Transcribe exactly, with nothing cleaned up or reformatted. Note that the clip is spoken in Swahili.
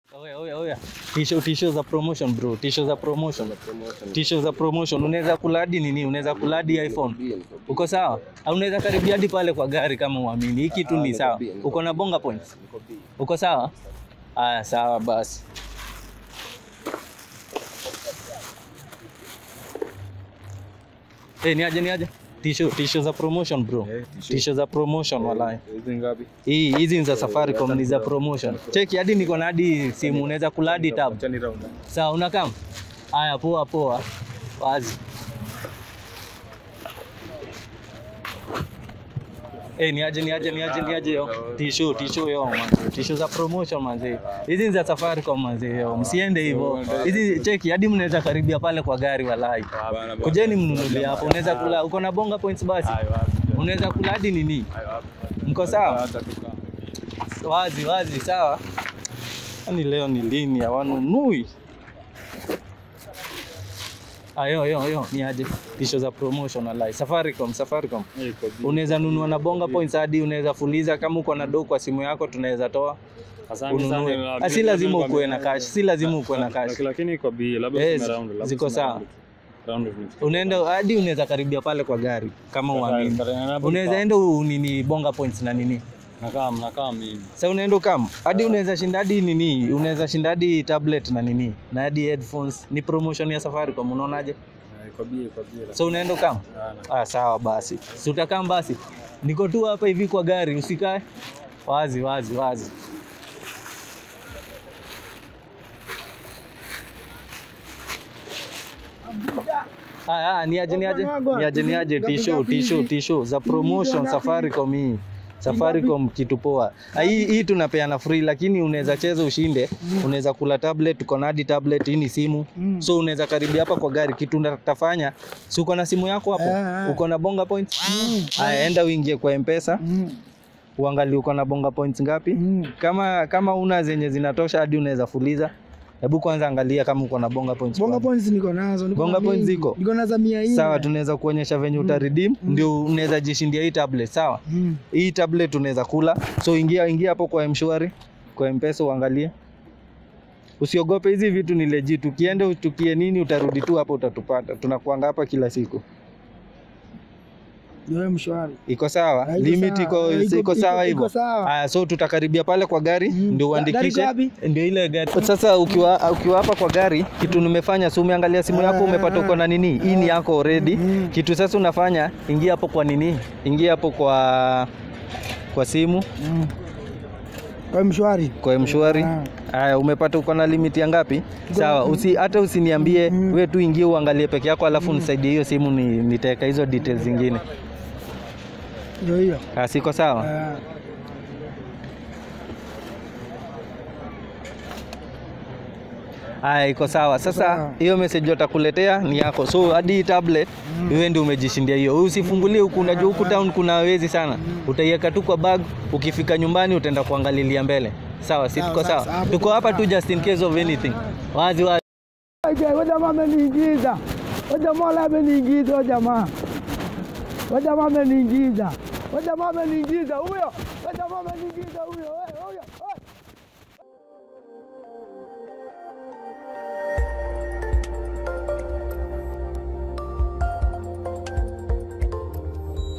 Oya oya oya. T-shirt t-shirt za promotion bro. T-shirt za promotion. T-shirt za promotion. Unaweza kuladi nini? Unaweza kuladi iPhone. Uko sawa? Au unaweza karibia hadi pale kwa gari kama uamini. Hiki tu ni sawa. Uko na bonga points. Uko sawa? Aya sawa basi. Eh, ni aje ni aje? T-shirt t-shirt za promotion bro. T-shirt za promotion wallahi. Hizi ngapi? Hii hizi ni za Safaricom, ni za promotion. Cheki hadi niko na hadi simu, unaweza kuladi tab. Sawa, unakam? Haya poa poa. Wazi. Eh, ni aje ni aje ni aje ni aje yo. T-shirt t-shirt yo man. T-shirt za promotion manzi. Hizi ni za Safaricom manzi yo. Msiende hivyo. Hizi cheki hadi mnaweza karibia pale kwa gari wallahi. Kujeni mnunulie hapo. Unaweza kula, uko na bonga points basi. Unaweza kula hadi nini? Mko sawa? Wazi wazi sawa. Ani leo ni lini hawanunui? Ayo yo yo ni aje tisho za promotion wallahi. Safaricom Safaricom. Unaweza nunua na bonga points hadi unaweza fuliza kama uko na do kwa simu yako tunaweza toa. Asante sana. Si lazima ukuwe na cash, si lazima ukuwe na cash. Lakini iko bi labda yes, kuna round labda. Ziko sawa. Unaenda hadi unaweza karibia pale kwa gari kama uamini. Unaweza enda nini bonga points na nini? Nakaa nakaa mimi. Sasa unaenda kama hadi unaweza shinda hadi nini? Unaweza shinda hadi tablet na nini? Na hadi headphones. Ni promotion ya Safaricom, unaonaje? Iko bi iko bi. So unaenda kama? Ah sawa basi. Si utakaa basi. Niko tu hapa hivi kwa gari, usikae. Wazi wazi wazi. Ah ah ni aje ni aje? Ni aje ni aje t-shirt t-shirt t-shirt za promotion Safaricom hii. Safaricom kitu poa. Hii hii tunapeana free lakini unaweza cheza ushinde. Unaweza kula tablet, uko na hadi tablet, hii ni simu. So unaweza karibia hapa kwa gari kitu unatafanya. Si uko na simu yako hapo? Uko na bonga points? Haya enda uingie kwa M-Pesa. Uangalie uko na bonga points ngapi? Kama kama una zenye zinatosha hadi unaweza fuliza. Hebu kwanza angalia kama uko na bonga points. Bonga points niko nazo, niko bonga points ziko. Niko na za mia nne. Sawa, tunaweza kuonyesha venye uta redeem mm. Ndio unaweza jishindia hii tablet, sawa? Mm. Hii tablet unaweza kula. So ingia ingia hapo kwa M-Shwari, kwa M-Pesa uangalie. Usiogope, hizi vitu ni legit. Ukienda utukie nini utarudi tu hapo utatupata. Tunakuanga hapa kila siku. Ndio M-Shwari. Iko sawa? Ha, limit iko iko sawa hivyo. Haya, so tutakaribia pale kwa gari mm. Ndio uandikishe. Ndio ile gari. Sasa ukiwa ukiwa hapa kwa gari, kitu nimefanya si umeangalia simu yako umepata uko na nini? Hii ni yako already. Mm. Kitu sasa unafanya ingia hapo kwa nini? Ingia hapo kwa kwa simu. Mm. Kwa M-Shwari. Kwa M-Shwari. Haya, umepata uko na limit ya ngapi? Sawa, usi hata usiniambie mm. Wewe tu ingie uangalie peke yako alafu mm. Nisaidie hiyo simu ni nitaweka hizo details zingine. Ndio hiyo. Ah, siko sawa? Yeah. Haya, iko sawa. Sasa hiyo message utakuletea ni yako. So hadi tablet mm. Wewe ndio umejishindia hiyo. Usifungulie huku, unajua huku town kuna wezi sana. Mm. Utaiweka tu kwa bag, ukifika nyumbani utaenda kuangalilia mbele. Sawa, si tuko sawa? Sawa. Tuko hapa tu just in case of anything. Wazi wazi. Wewe jamaa ameniingiza. Wewe jamaa ameniingiza, wewe jamaa. Wewe jamaa ameniingiza. Wewe jamaa ameniingiza huyo. Wewe jamaa ameniingiza huyo. Wewe huyo.